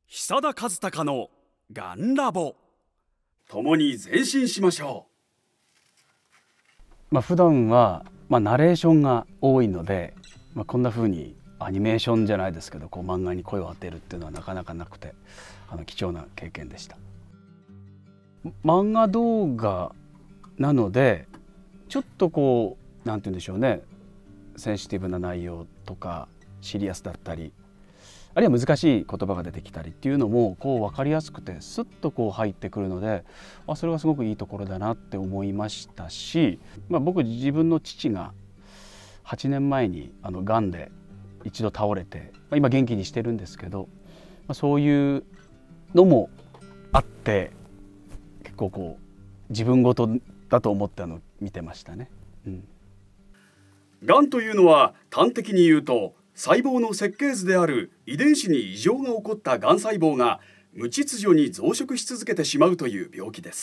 久田和孝のがんラボ、共に前進しましょう。普段は、ナレーションが多いので、こんな風にアニメーションじゃないですけど漫画に声を当てるっていうのはなかなかなくて貴重な経験でした。漫画動画なのでちょっとなんて言うんでしょうね、センシティブな内容とかシリアスだったり、あるいは難しい言葉が出てきたりっていうのも分かりやすくてスッと入ってくるので、それはすごくいいところだなって思いましたし、僕自分の父が8年前にがんで一度倒れて、今元気にしてるんですけど、そういうのもあって結構自分ごとだと思って見てましたね。 がんというのは端的に言うと、細胞の設計図である遺伝子に異常が起こったがん細胞が無秩序に増殖し続けてしまうという病気です。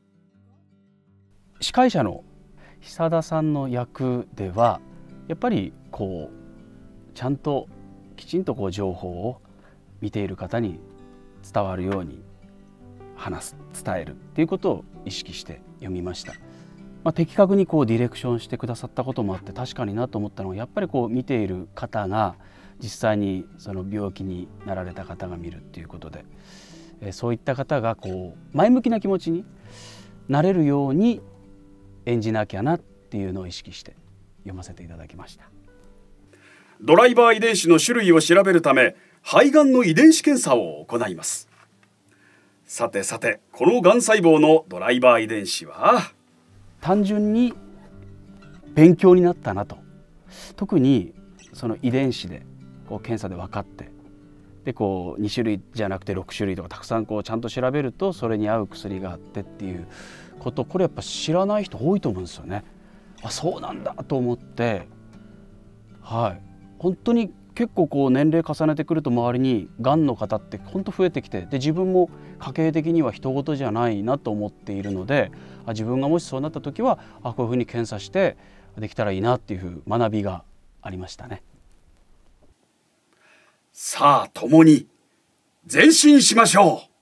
司会者の久田さんの役ではやっぱりちゃんときちんと情報を見ている方に伝わるように伝えるっていうことを意識して読みました。的確にディレクションしてくださったこともあって確かになと思ったのは、やっぱり見ている方が実際にその病気になられた方が見るっていうことで、そういった方が前向きな気持ちになれるように演じなきゃなっていうのを意識して読ませていただきました。 ドライバー遺伝子の種類を調べるため、肺がんの遺伝子検査を行います。さてこのがん細胞のドライバー遺伝子は単純に勉強になったなと。特にその遺伝子で検査で分かって、で2種類じゃなくて6種類とかたくさんちゃんと調べるとそれに合う薬があってっていうこと、これやっぱ知らない人多いと思うんですよね。そうなんだと思って、本当に結構年齢重ねてくると周りにがんの方って本当増えてきて、で自分も家計的には人事じゃないなと思っているので、自分がもしそうなった時はこういうふうに検査してできたらいいなっていう学びがありましたね。 さあ共に前進しましょう。